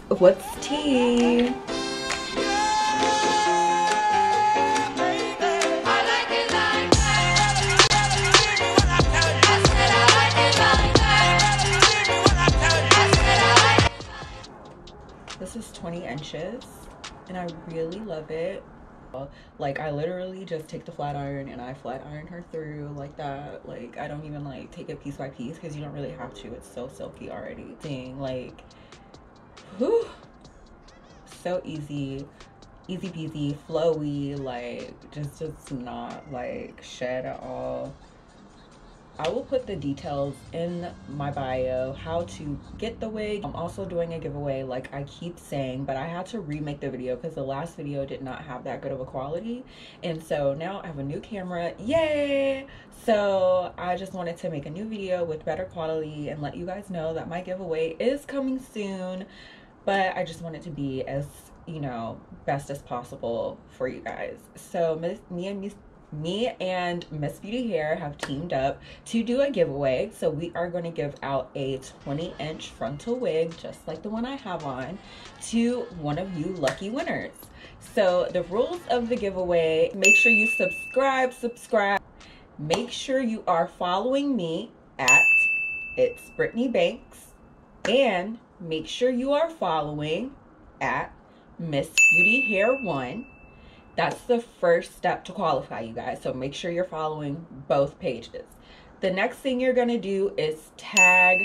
What's tea? This is 20 inches and I really love it. Like, I literally just take the flat iron and I flat iron her through like that. Like, I don't even like take it piece by piece because you don't really have to. It's so silky already. Seeing like, whew, so easy peasy, flowy, like just does not like shed at all. I will put the details in my bio, how to get the wig. I'm also doing a giveaway, like I keep saying, but I had to remake the video because the last video did not have that good of a quality. And so now I have a new camera, yay! So I just wanted to make a new video with better quality and let you guys know that my giveaway is coming soon. But I just want it to be as, you know, best as possible for you guys. So me and Miss Beauty Hair have teamed up to do a giveaway. So we are going to give out a 20-inch frontal wig, just like the one I have on, to one of you lucky winners. So the rules of the giveaway: make sure you subscribe. Make sure you are following me at It's Brittany Banks, and make sure you are following at Miss Beauty Hair 1. That's the first step to qualify, you guys. So make sure you're following both pages. The next thing you're gonna do is tag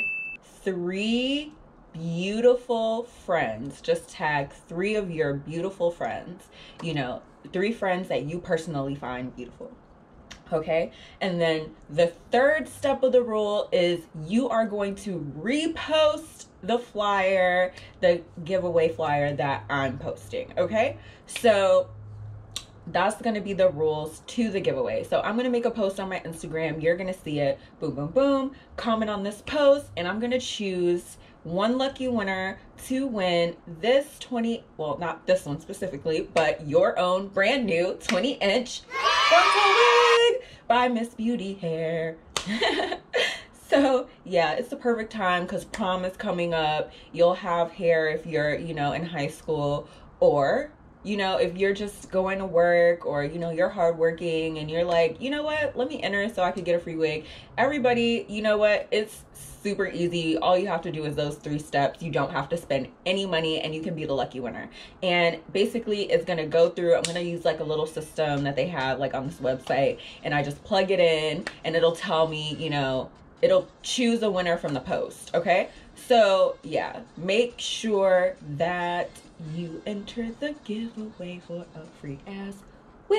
3 beautiful friends. Just tag 3 of your beautiful friends. You know, 3 friends that you personally find beautiful. Okay? And then the third step of the rule is you are going to repost the flyer, the giveaway flyer that I'm posting. Okay? So that's going to be the rules to the giveaway. So I'm going to make a post on my Instagram. You're going to see it. Boom, boom, boom. Comment on this post, and I'm going to choose one lucky winner to win this well, not this one specifically, but your own brand new 20-inch frontal wig by Miss Beauty Hair. So yeah, it's the perfect time because prom is coming up. You'll have hair if you're, you know, in high school, or you know, if you're just going to work, or, you know, you're hardworking and you're like, you know what, let me enter so I could get a free wig. Everybody, you know what, it's super easy. All you have to do is those 3 steps. You don't have to spend any money and you can be the lucky winner. And basically it's going to go through, I'm going to use like a little system that they have like on this website, and I just plug it in and it'll tell me, you know, it'll choose a winner from the post. Okay. So yeah, make sure that you enter the giveaway for a free ass wig.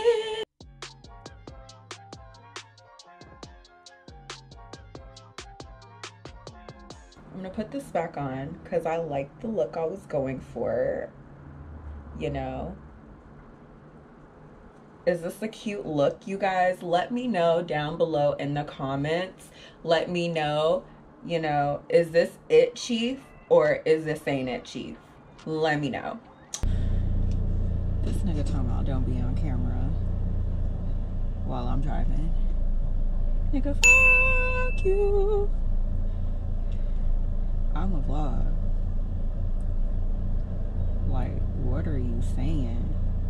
I'm gonna put this back on because I like the look I was going for, you know. Is this a cute look, you guys? Let me know down below in the comments. Let me know, you know, is this it, Chief, or is this ain't it, Chief? Let me know. This nigga talking about don't be on camera while I'm driving. Nigga, fuck you. I'm a vlog. Like, what are you saying?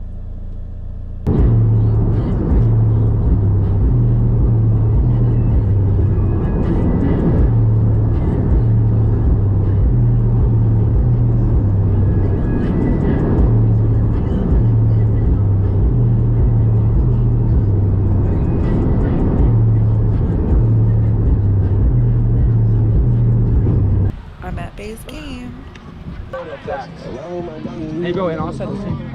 Hey bro, and I'll set the same.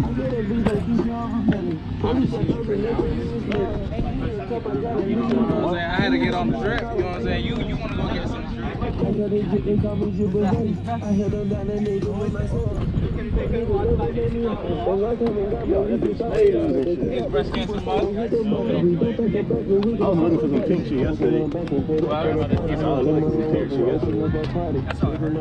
I had to get on the drip, you know what I'm saying? You want to go get some drip? Breast cancer mug? I was looking for some pink shit yesterday. Well, I was looking for some pink shit yesterday. That's all I heard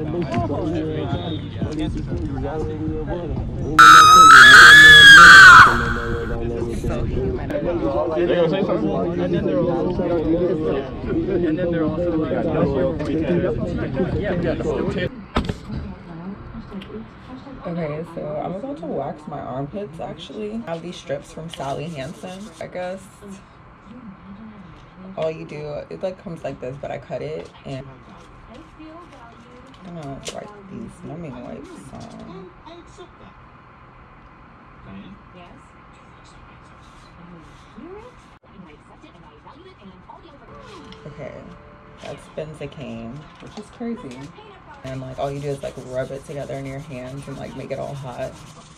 so human. They're gonna say something? And then they're also like, yeah, we got the whole tip. Okay, so I'm about to wax my armpits actually. I have these strips from Sally Hansen, I guess. All you do, it like comes like this, but I cut it and I'm gonna wipe these numbing wipes on. Okay, that's benzocaine, which is crazy. And like all you do is like rub it together in your hands and like make it all hot.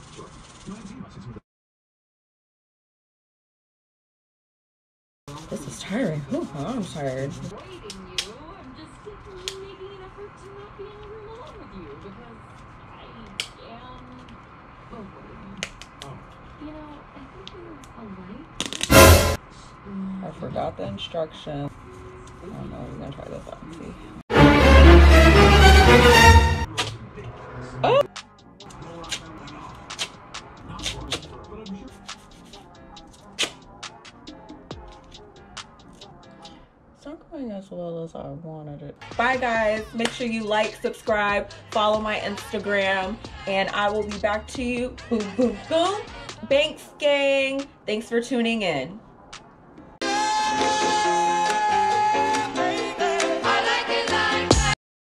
This is tiring. Ooh, I'm tired. I forgot the instructions. I don't know, we're gonna try this out and see. Oh! It's not going as well as I wanted it. Bye guys, make sure you like, subscribe, follow my Instagram, and I will be back to you. Boom, boom, boom. Banks gang. Thanks for tuning in.